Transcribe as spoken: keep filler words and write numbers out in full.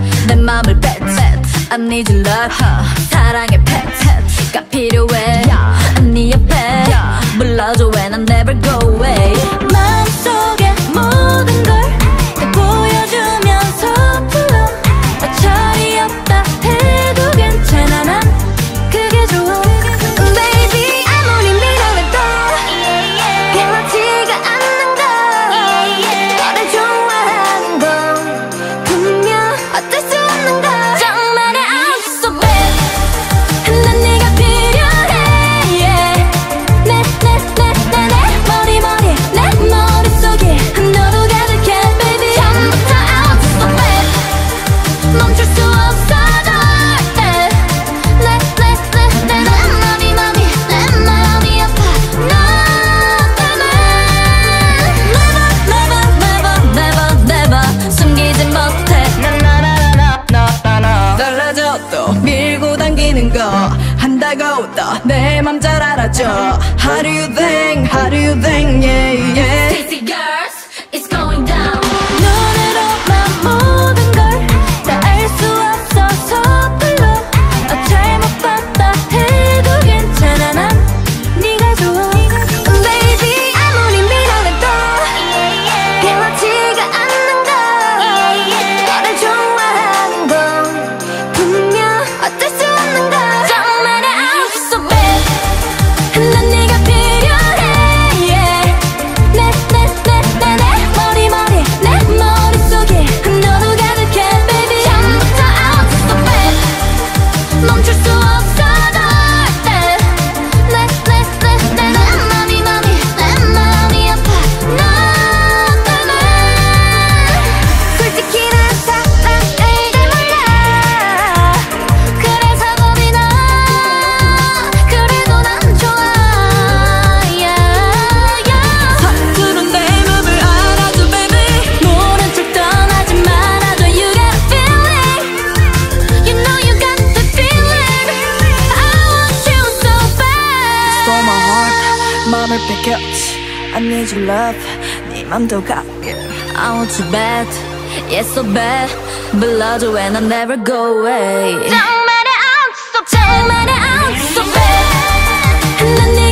내 맘을 뱉 I need your love 사랑의 펫가 필요해 네 옆에 불러줘 when I never go away 마음속에 모든 걸 다 보여주면서 불러 어처리 없다 해도 괜찮아 난 그게 좋아 Baby 아무리 밀어내도 변하지가 않는 걸 너를 좋아하는 건 분명 어쩔 수 없는 걸 정말의 I'm so bad 난 네가 필요해 yeah. 내, 내, 내, 내, 내 머리 머리 내 머릿속에 너로 가득해 baby 처음부터 I'm so bad 멈출 수 없어 널 내, 내, 내, 내, 내, 내 맘이 맘이 내 마음이 아파 너 때문에 Never, never, never, never, never 숨기지 못해 나나나나나나나 달라져도 밀고 당기는 거 한다고 또 내 맘 잘 알아줘 How do you think, how do you think, yeah, yeah Sexy girls, it's going down 눈으로만 모든 걸 다 알 수 없어서 불러 어, 잘못 봤다 해도 괜찮아 난 네가 좋아 Baby 아무리 밀어내도 변하지가 않는 걸 너를 좋아하는 건 분명 어쩔 수 없는 걸 정말의 I'm so bad 난 네가 필요해 yeah. 내, 내, 내, 내, 내 머리 머리 내 머릿속에 너로 가득해 baby 처음부터 I'm so bad 멈출 수 없어 널 때. 내, 내, 내, 내, 내 맘이 맘이 내 마음이 아파 너 때문에 솔직히 난 사랑을 잘 몰라 그래서 겁이 나 그래도 난 좋아 yeah, yeah. 서투른 내 맘을 알아줘 baby 모른 척 떠나지 말아줘 You got a feeling You know you got the feeling I want you so bad Stole my heart 맘을 뺏겼지 I need your love 네 맘도 갖게 I want you bad Yeah so bad 불러줘 when I never go away 정말의 I'm so bad 정말의 I'm so bad 난